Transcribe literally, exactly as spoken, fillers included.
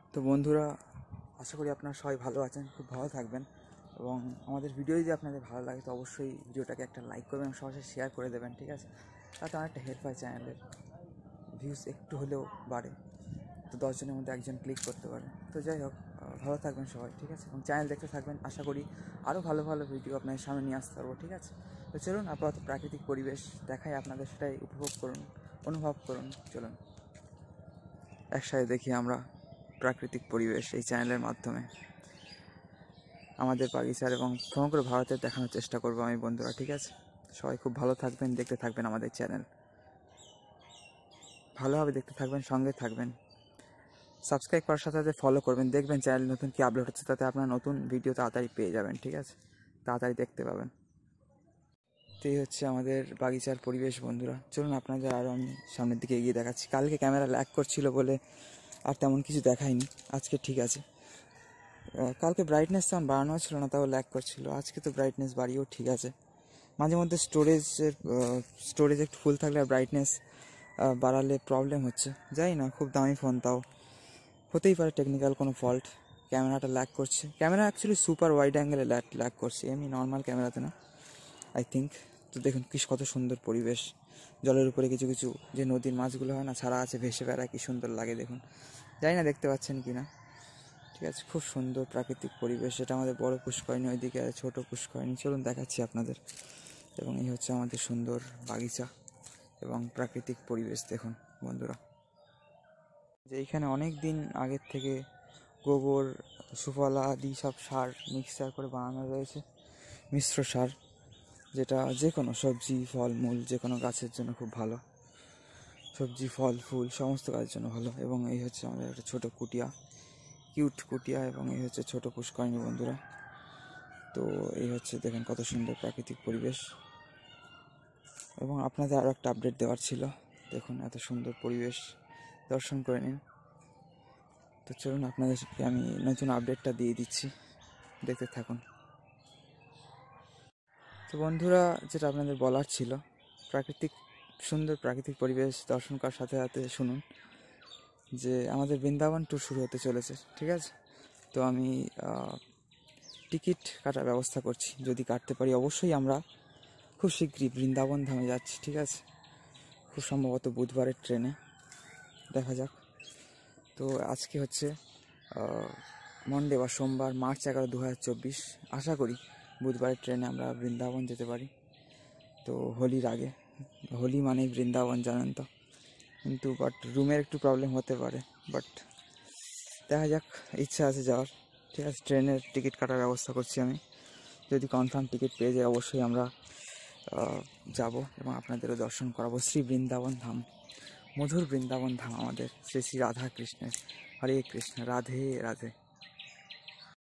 তো বন্ধুরা, আশা করি আপনারা সবাই ভালো আছেন, খুব ভালো থাকবেন। এবং আমাদের ভিডিও যদি আপনাদের ভালো লাগে তো অবশ্যই ভিডিওটাকে একটা লাইক করবেন এবং সবার সাথে শেয়ার করে দেবেন, ঠিক আছে? তাতে অনেকটা হেল্প হয়, চ্যানেলের ভিউজ একটু হলেও বাড়ে, তো দশজনের মধ্যে একজন ক্লিক করতে পারে। তো যাই হোক, ভালো থাকবেন সবাই, ঠিক আছে? এবং চ্যানেল দেখতে থাকবেন, আশা করি আরও ভালো ভালো ভিডিও আপনাদের সামনে নিয়ে আসতে পারবো, ঠিক আছে? তো চলুন, আপাতত প্রাকৃতিক পরিবেশ দেখাই আপনাদের, সেটাই উপভোগ করুন, অনুভব করুন। চলুন একসাথে দেখি আমরা প্রাকৃতিক পরিবেশ এই চ্যানেলের মাধ্যমে আমাদের বাগিচার এবং সমগ্র ভারতের দেখানোর চেষ্টা করবো আমি, বন্ধুরা, ঠিক আছে? সবাই খুব ভালো থাকবেন, দেখতে থাকবেন আমাদের চ্যানেল, ভালোভাবে দেখতে থাকবেন, সঙ্গে থাকবেন, সাবস্ক্রাইব করার সাথে সাথে ফলো করবেন, দেখবেন চ্যানেল নতুন কি আপলোড হচ্ছে, তাতে আপনারা নতুন ভিডিও তাড়াতাড়ি পেয়ে যাবেন, ঠিক আছে? তাড়াতাড়ি দেখতে পাবেন। তো এই হচ্ছে আমাদের বাগিচার পরিবেশ, বন্ধুরা। চলুন আপনাদের আরও আমি সামনের দিকে এগিয়ে দেখাচ্ছি। কালকে ক্যামেরা ল্যাগ করছিল বলে আর তেমন কিছু দেখায়নি, আজকে ঠিক আছে। কালকে ব্রাইটনেস তেমন বাড়ানো ছিল না, তাও ল্যাগ করছিল। আজকে তো ব্রাইটনেস বাড়িয়েও ঠিক আছে। মাঝে মধ্যে স্টোরেজের স্টোরেজ একটু ফুল থাকলে আর ব্রাইটনেস বাড়ালে প্রবলেম হচ্ছে, যাই না, খুব দামি ফোন, তাও হতেই পারে টেকনিক্যাল কোনো ফল্ট, ক্যামেরাটা ল্যাগ করছে। ক্যামেরা অ্যাকচুয়ালি সুপার ওয়াইড অ্যাঙ্গেলে ল্যাগ ল্যাগ করছে, এমনি নর্মাল ক্যামেরাতে না, আই থিঙ্ক। তো দেখুন কি কত সুন্দর পরিবেশ, জলের উপরে কিছু কিছু যে নদীর মাছগুলো হয় না, ছাড়া আছে, ভেসে বেড়ায়, কি সুন্দর লাগে দেখুন। জানি না দেখতে পাচ্ছেন কি না, ঠিক আছে? খুব সুন্দর প্রাকৃতিক পরিবেশ। এটা আমাদের বড় পুষ্করিণী, ওইদিকে আছে ছোটো পুষ্করিণী, চলুন দেখাচ্ছি আপনাদের। এবং এই হচ্ছে আমাদের সুন্দর বাগিচা এবং প্রাকৃতিক পরিবেশ, দেখুন বন্ধুরা। যে এইখানে অনেক দিন আগের থেকে গোবর, সুফলা আদি সব সার মিক্সচার করে বানানো রয়েছে, মিশ্র সার, যেটা যে কোনো সবজি, ফল মূল, যে কোনো গাছের জন্য খুব ভালো। সবজি, ফল, ফুল সমস্ত গাছের জন্য ভালো। এবং এই হচ্ছে আমাদের একটা ছোটো কুটিয়া, কিউট কুটিয়া, এবং এই হচ্ছে ছোটো পুষ্করিণী, বন্ধুরা। তো এই হচ্ছে দেখেন কত সুন্দর প্রাকৃতিক পরিবেশ। এবং আপনাদের আরও একটা আপডেট দেওয়ার ছিল, দেখুন এত সুন্দর পরিবেশ, দর্শন করে নিন। তো চলুন আপনাদেরকে আমি নতুন আপডেটটা দিয়ে দিচ্ছি, দেখতে থাকুন। তো বন্ধুরা, যেটা আপনাদের বলার ছিল, প্রাকৃতিক সুন্দর প্রাকৃতিক পরিবেশ দর্শন করার সাথে সাথে শুনুন যে আমাদের বৃন্দাবন ট্যুর শুরু হতে চলেছে, ঠিক আছে? তো আমি টিকিট কাটার ব্যবস্থা করছি, যদি কাটতে পারি অবশ্যই আমরা খুব শীঘ্রই বৃন্দাবন ধামে যাচ্ছি, ঠিক আছে? খুব সম্ভবত বুধবারের ট্রেনে, দেখা যাক। তো আজকে হচ্ছে মন্ডে বা সোমবার, মার্চ এগারো দু হাজার চব্বিশ। আশা করি বুধবারের ট্রেনে আমরা বৃন্দাবন যেতে পারি। তো হোলির আগে, হোলি মানেই বৃন্দাবন, জানেন তো। কিন্তু বাট রুমের একটু প্রবলেম হতে পারে, বাট দেখা যাক, ইচ্ছা আছে যাওয়ার, ঠিক আছে? ট্রেনের টিকিট কাটার ব্যবস্থা করছি আমি, যদি কনফার্ম টিকিট পেয়ে যাই অবশ্যই আমরা যাব এবং আপনাদেরও দর্শন করাবো শ্রী বৃন্দাবন ধাম, মধুর বৃন্দাবন ধাম আমাদের শ্রী শ্রী রাধা কৃষ্ণের। হরে কৃষ্ণ, রাধে রাধে।